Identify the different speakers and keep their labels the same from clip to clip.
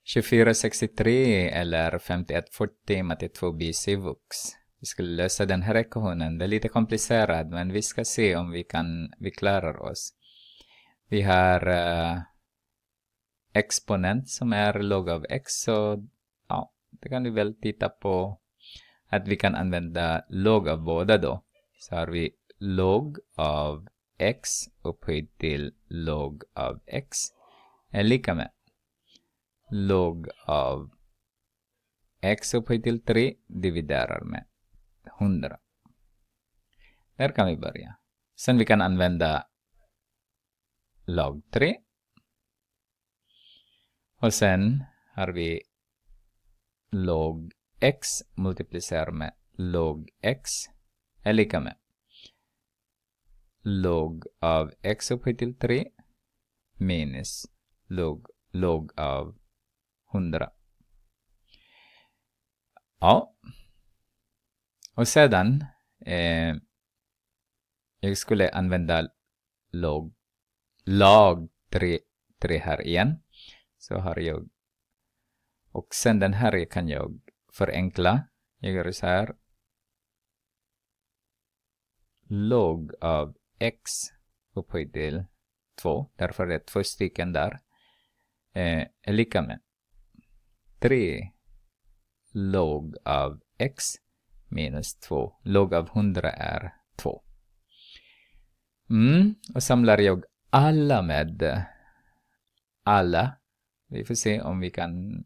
Speaker 1: 2463 eller 5140 matte 2b Civux. Vi skulle lösa den här ekvationen. Det är lite komplicerat, men vi ska se om vi klarar oss. Vi har exponent som är log av x, så ja, det kan vi väl titta på att vi kan använda log av båda då. Så har vi log av x upphöjt till log av x är lika med log av x upphöjt till 3 dividerar med 100. Där kan vi börja. Sen vi kan använda log 3. Och sen har vi log x multiplicerar med log x är lika med log av x upphöjt till 3 minus log av 100. Ja. Och sedan jag skulle använda log 3 här igen. Så har jag. Och sen den här kan jag förenkla. Jag gör så här. Log av x upphöjt till 2. Därför är det 2 stycken där. Är lika med 3 log av x minus 2. Log av 100 är 2. Och samlar jag alla med alla. Vi får se om vi kan.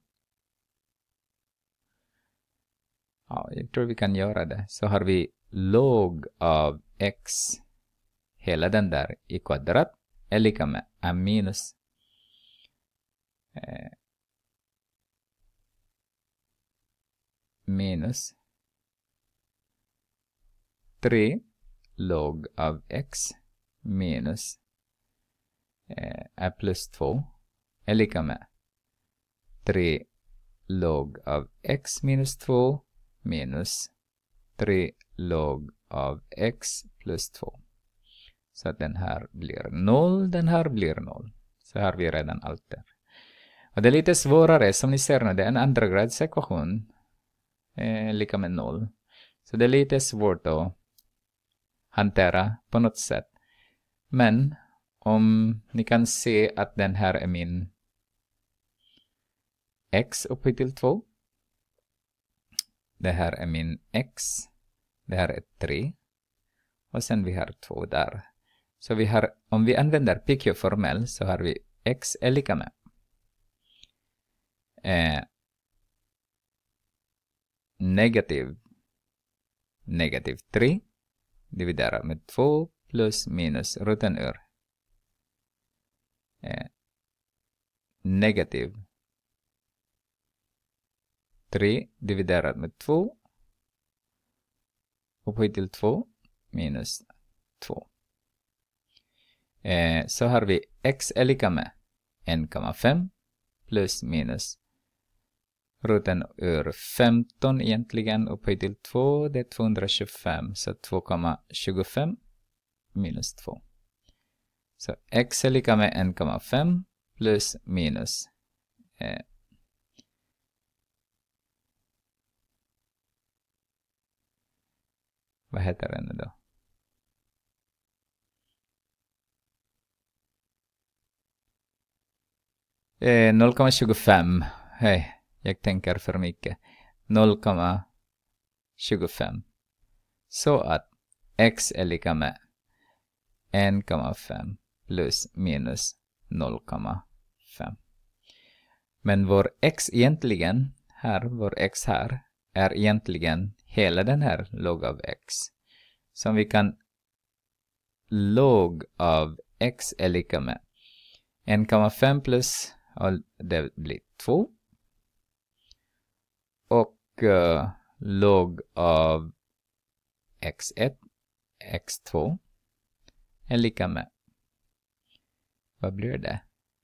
Speaker 1: Ja, jag tror vi kan göra det. Så har vi log av x. Hela den där i kvadrat är lika med minus minus 3 log av x minus plus 2 är lika med 3 log av x minus 2 minus 3 log av x plus 2. Så att den här blir 0, den här blir 0. Så har vi redan allt där. Och det är lite svårare, som ni ser nu, det är en andra grads ekvation. Lika med 0. Så det är lite svårt att hantera på något sätt. Men om ni kan se att den här är min x upphöjt till 2. Det här är min x. Det här är 3. Och sen vi har 2 där. Så vi har, om vi använder PQ-formel så har vi x är lika med negativ 3 dividerat med 2 plus minus roten ur negativ 3 dividerat med 2 upphöjt till 2 minus 2. Så har vi x är lika med 1,5 plus minus roten ur 15 egentligen upphöjt till 2, det är 225, så 2,25 minus 2. Så x är lika med 1,5 plus minus vad heter den nu då? Eh, 0,25. Hej, jag tänker för mycket. 0,25. Så att x är lika med 1,5 plus minus 0,5. Men vår x egentligen här, vår x här, är egentligen hela den här log av x. Så vi kan log av x är lika med 1,5 plus, och det blir 2. Och log av x1, x2 är lika med, vad blir det?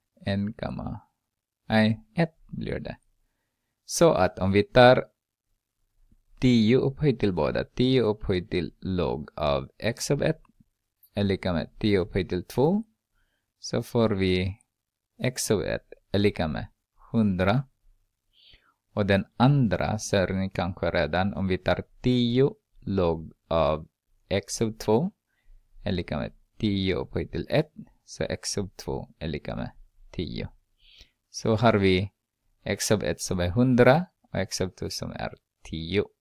Speaker 1: 1 blir det. Så att om vi tar 10 upphöjt till båda, 10 upphöjt till log av x av 1 är lika med 10 upphöjt till 2, så får vi x av 1 är lika med 100 Och den andra ser ni kanske redan. Om vi tar 10 log av x av 2 är lika med 10 upphöjt till 1. Så x av 2 är lika med 10. Så har vi x av 1 som är 100 och x av 2 som är 10.